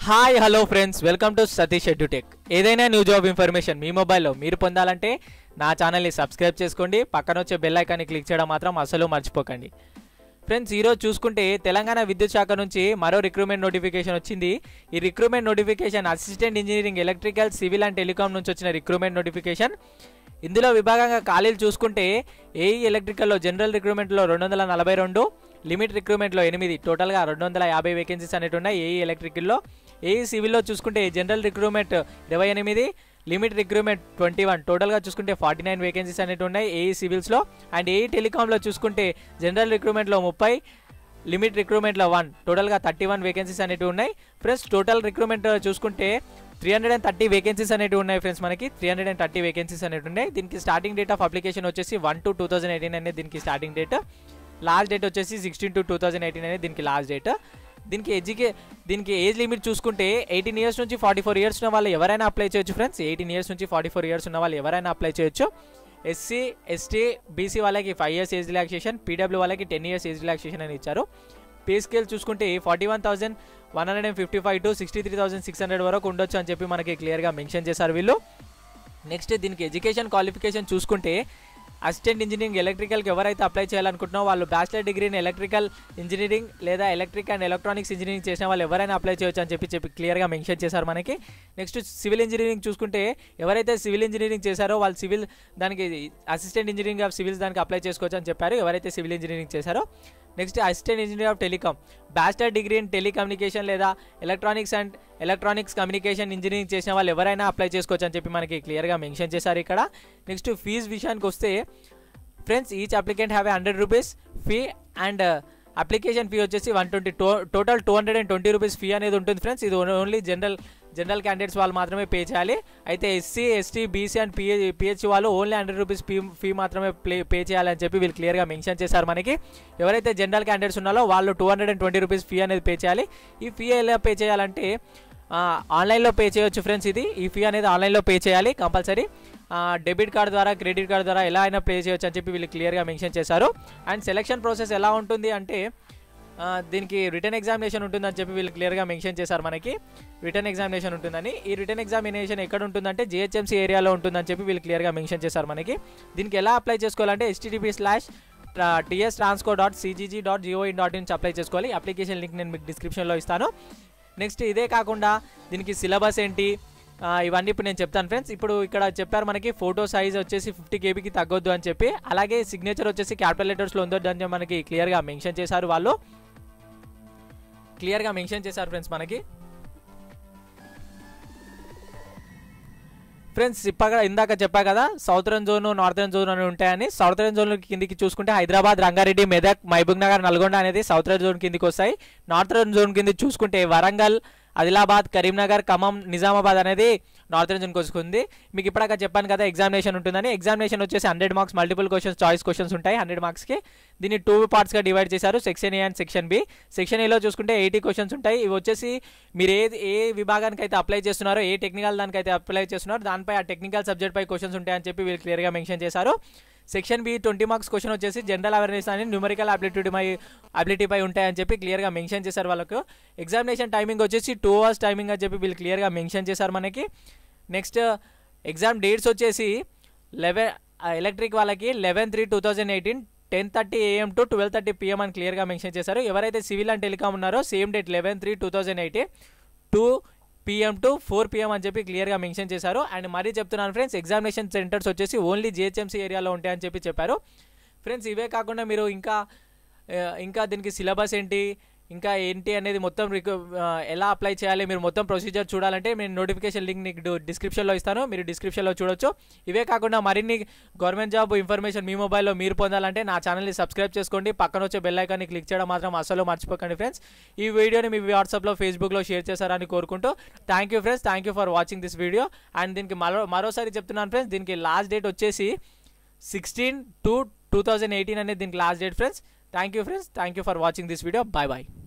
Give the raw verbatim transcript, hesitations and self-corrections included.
Hi hello friends, welcome to Satish Edutech. ఏదైనా new job information మీ మొబైల్లో మీరు పొందాలంటే నా ఛానల్ని సబ్స్క్రైబ్ చేసుకోండి. పక్కన వచ్చే బెల్ ఐకాన్ని క్లిక్ చేయడం మాత్రం అసలు మర్చిపోకండి. ఫ్రెండ్స్, ఈరోజు చూసుకుంటే తెలంగాణ విద్యుత్ శాఖ నుంచి మరో రిక్రూట్మెంట్ నోటిఫికేషన్ వచ్చింది. ఈ recruitment notification assistant engineering, electrical, civil and telecom నుంచి వచ్చిన రిక్రూట్మెంట్ నోటిఫికేషన్. ఇందులో విభాగంగా ఖాళీలు చూసుకుంటే ఏఈ ఎలక్ట్రికల్లో జనరల్ రిక్రూట్మెంట్లో రెండు వందల నలభై రెండు, లిమిట్ రిక్రూట్మెంట్లో ఎనిమిది, టోటల్గా రెండు వందల యాభై వేకెన్సీస్ అనేవి ఉన్నాయి ఏఈ ఎలక్ట్రికల్లో. ఏఈ సివిల్లో చూసుకుంటే జనరల్ రిక్రూట్మెంట్ ఇరవై ఎనిమిది, లిమిట్ రిక్రూట్మెంట్ ట్వంటీ వన్, టోటల్గా చూసుకుంటే ఫార్టీ నైన్ వేకెన్సీస్ అనేవి ఉన్నాయి ఏఈ సివిల్స్లో. అండ్ ఏఈ టెలికాంలో చూసుకుంటే జనరల్ రిక్రూట్మెంట్లో ముప్పై, లిమిట్ రిక్రూట్మెంట్లో వన్, టోటల్గా థర్టీ వన్ వేకెన్సీస్ అనేవి ఉన్నాయి. ఫ్రెండ్స్, టోటల్ రిక్రూట్మెంట్ చూసుకుంటే three hundred and thirty vacancies అనేవి ఉన్నాయి. ఫ్రెండ్స్, మనకి three hundred and thirty vacancies అనేవి ఉన్నాయి. దీనికి స్టార్టింగ్ డేట్ ఆఫ్ అప్లికేషన్ వచ్చేసి one to two thousand eighteen అనేది దీనికి స్టార్టింగ్ డేట్. లాస్ట్ డేట్ వచ్చేసి sixteen to two thousand eighteen అనేది దీనికి లాస్ట్ డేట్. దీనికి ఎడ్యుకే దీనికి ఏజ్ లిమిట్ చూసుకుంటే ఎయిటీన్ ఇయర్స్ నుంచి ఫార్టీ ఫోర్ ఇయర్స్ ఉన్న వాళ్ళు ఎవరైనా అప్లై చేయొచ్చు. ఫ్రెండ్స్, ఎయిటీన్ ఇయర్స్ నుంచి ఫార్టీ ఫోర్ ఇయర్స్ ఉన్న వాళ్ళు ఎవరైనా అప్లై చేయొచ్చు. ఎస్సీ, ఎస్టీ, బీసీ వాళ్ళకి five years age relaxation, PW వాళ్ళకి టెన్ ఇయర్స్ ఏజ్ రిలాక్సేషన్ అని ఇచ్చారు. పే స్కేల్ చూసుకుంటే forty one thousand one hundred and fifty five to sixty three thousand six hundred వరకు ఉండొచ్చు అని చెప్పి మనకి క్లియర్గా మెన్షన్ చేశారు వీళ్ళు. నెక్స్ట్, దీనికి ఎడ్యుకేషన్ క్వాలిఫికేషన్ చూసుకుంటే అసిస్టెంట్ ఇంజనీరింగ్ ఎలక్ట్రికల్కి ఎవరైతే అప్లై చేయాలనుకుంటున్నారో వాళ్ళు బ్యాచిలర్ డిగ్రీని ఎలక్ట్రికల్ ఇంజనీరింగ్ లేదా ఎలక్ట్రిక్ అండ్ ఎలక్ట్రానిక్స్ ఇంజనీరింగ్ చేసిన వాళ్ళు ఎవరైనా అప్లై చేయొచ్చు అని చెప్పి చెప్పి క్లియర్గా మెన్షన్ చేశారు మనకి. నెక్స్ట్, సివిల్ ఇంజనీరింగ్ చూసుకుంటే ఎవరైతే సివిల్ ఇంజనీరింగ్ చేశారో వాళ్ళు సివిల్ దానికి అసిస్టెంట్ ఇంజనీరింగ్ ఆఫ్ సివిల్స్ దానికి అప్లై చేసుకోవచ్చు అని చెప్పారు ఎవరైతే సివిల్ ఇంజనీరింగ్ చేశారో. Next, assistant engineer of telecom, bachelor degree in telecommunication లేదా electronics and electronics communication engineering చేసిన వాళ్ళు ఎవరైనా అప్లై చేసుకోవచ్చు అని చెప్పి మనకి క్లియర్గా మెన్షన్ చేశారు ఇక్కడ. నెక్స్ట్, ఫీజు విషయానికి వస్తే friends, each applicant have a hundred rupees fee and application fee వచ్చేసి one twenty to total two hundred and twenty rupees fee అనేది ఉంటుంది. ఫ్రెండ్స్, ఇది ఓన్లీ జనరల్ జనరల్ క్యాండిడేట్స్ వాళ్ళు మాత్రమే పే చేయాలి. అయితే SC, ST, BC and PH PH వాళ్ళు only hundred rupees fee fee మాత్రమే ప్లే పే చేయాలని చెప్పి వీళ్ళు క్లియర్గా మెన్షన్ చేశారు మనకి. ఎవరైతే జనరల్ క్యాండిడేట్స్ ఉన్నారో వాళ్ళు two hundred and twenty rupees fee అనేది పే చేయాలి. ఈ ఫీ ఎలా పే చేయాలంటే ఆన్లైన్లో పే చేయొచ్చు. ఫ్రెండ్స్, ఇది ఈ ఫీ అనేది ఆన్లైన్లో పే చేయాలి కంపల్సరీ. డెబిట్ కార్డ్ ద్వారా, క్రెడిట్ కార్డ్ ద్వారా ఎలా అయినా పే చేయొచ్చు అని చెప్పి వీళ్ళు క్లియర్గా మెన్షన్ చేశారు. అండ్ సెలక్షన్ ప్రాసెస్ ఎలా ఉంటుంది అంటే దీనికి రిటర్న్ ఎగ్జామినేషన్ ఉంటుందని చెప్పి వీళ్ళు క్లియర్గా మెన్షన్ చేశారు మనకి. రిటర్న్ ఎగ్జామినేషన్ ఉంటుందని. ఈ రిటర్న్ ఎగ్జామినేషన్ ఎక్కడ ఉంటుందంటే జిహెచ్ఎంసీ ఏరియాలో ఉంటుందని చెప్పి వీళ్ళు క్లియర్గా మెన్షన్ చేశారు మనకి. దీనికి ఎలా అప్లై చేసుకోవాలంటే HTTP slash TS Transco dot CGG dot G O in dot in apply చేసుకోవాలి. అప్లికేషన్ లింక్ నేను మీకు డిస్క్రిప్షన్లో ఇస్తాను. నెక్స్ట్, ఇదే కాకుండా దీనికి సిలబస్ ఏంటి ఇవన్నీ ఇప్పుడు నేను చెప్తాను. ఫ్రెండ్స్, ఇప్పుడు ఇక్కడ చెప్పారు మనకి ఫోటో సైజ్ వచ్చేసి ఫిఫ్టీ కేబీకి తగ్గొద్దు అని చెప్పి, అలాగే సిగ్నేచర్ వచ్చేసి క్యాపిటల్ లెటర్స్లో ఉండొద్దు అని మనకి క్లియర్గా మెన్షన్ చేశారు వాళ్ళు క్లియర్గా మెన్షన్ చేశారు ఫ్రెండ్స్ మనకి. ఫ్రెండ్స్, ఇప్పగా ఇందాక చెప్పా కదా సౌతర్న్ జోన్, నార్థర్న్ జోన్ అని ఉంటాయని. సౌతర్న్ జోన్ కిందికి చూసుకుంటే హైదరాబాద్, రంగారెడ్డి, మెదక్, మహబూబ్ నగర్, నల్గొండ అనేది సౌతర్న్ జోన్ కిందికి వస్తాయి. నార్థర్న్ జోన్ కింద చూసుకుంటే వరంగల్, ఆదిలాబాద్, కరీంనగర్, ఖమ్మం, నిజామాబాద్ అనేది నార్థర్న్ జోన్కి వస్తుంది. మీకు ఇప్పటికా చెప్పాను కదా ఎగ్జామినేషన్ ఉంటుందని. ఎగ్జామినేషన్ వచ్చేసి hundred marks multiple questions, choice questions ఉంటాయి హండ్రెడ్ మార్క్స్కి. దీన్ని టూ పార్ట్స్గా డివైడ్ చేశారు, section A and section B. Section ఏలో చూసుకుంటే ఎయిటీ క్వశ్చన్స్ ఉంటాయి. ఇవి వచ్చేసి మీరు ఏ ఏ విభాగానికి అయితే అప్లై చేస్తున్నారో, ఏ టెక్నికల్ దానికి అయితే అప్లై చేస్తున్నారో దానిపై ఆ టెక్నికల్ సబ్జెక్ట్ పై క్వశ్చన్స్ ఉంటాయని చెప్పి వీళ్ళు క్లియర్గా మెన్షన్ చేశారు. Section B twenty marks question వచ్చేసి జనరల్ అవేర్నెస్ అని న్యూమరికల్ అబిలిటీ పై అబిలిటీపై ఉంటాయని చెప్పి క్లియర్గా మెన్షన్ చేశారు వాళ్ళకు. ఎగ్జామినేషన్ టైమింగ్ వచ్చేసి టూ అవర్స్ టైమింగ్ అని చెప్పి వీళ్ళు క్లియర్గా మెన్షన్ చేశారు మనకి. నెక్స్ట్, ఎగ్జామ్ డేట్స్ వచ్చేసి లెవెన్ ఎలక్ట్రిక్ వాళ్ళకి eleven three two thousand eighteen ten thirty AM to twelve thirty PM అని క్లియర్గా మెన్షన్ చేశారు. ఎవరైతే సివిల్ అండ్ టెలికాం ఉన్నారో same date eleven three two thousand eighteen two PM to four PM అని చెప్పి క్లియర్గా మెన్షన్ చేశారు. అండ్ మరీ చెప్తున్నాను ఫ్రెండ్స్, ఎగ్జామినేషన్ సెంటర్స్ వచ్చేసి ఓన్లీ జిహెచ్ఎంసీ ఏరియాలో ఉంటాయని చెప్పి చెప్పారు. ఫ్రెండ్స్, ఇవే కాకుండా మీరు ఇంకా ఇంకా దీనికి సిలబస్ ఏంటి, ఇంకా ఏంటి అనేది మొత్తం ఎలా అప్లై చేయాలి, మీరు మొత్తం ప్రొసీజర్ చూడాలంటే నేను నోటిఫికేషన్ లింక్ నీకు డిస్క్రిప్షన్లో ఇస్తాను, మీరు డిస్క్రిప్షన్లో చూడొచ్చు. ఇవే కాకుండా మరిన్ని గవర్నమెంట్ జాబ్ ఇన్ఫర్మేషన్ మీ మొబైల్లో మీరు పొందాలంటే నా ఛానల్ని సబ్స్క్రైబ్ చేసుకోండి. పక్కన వచ్చే బెల్ ఐకాన్ని క్లిక్ చేయడం మాత్రం అసలు మర్చిపోకండి. ఫ్రెండ్స్, ఈ వీడియోని మీ వాట్సాప్లో, ఫేస్బుక్లో షేర్ చేశారని కోరుకుంటూ thank you friends, thank you for watching this video. And దీనికి మరో మరోసారి చెప్తున్నాను ఫ్రెండ్స్, దీనికి లాస్ట్ డేట్ వచ్చేసి sixteen to two thousand eighteen అనేది దీనికి last date friends. Thank you friends, thank you for watching this video. Bye bye.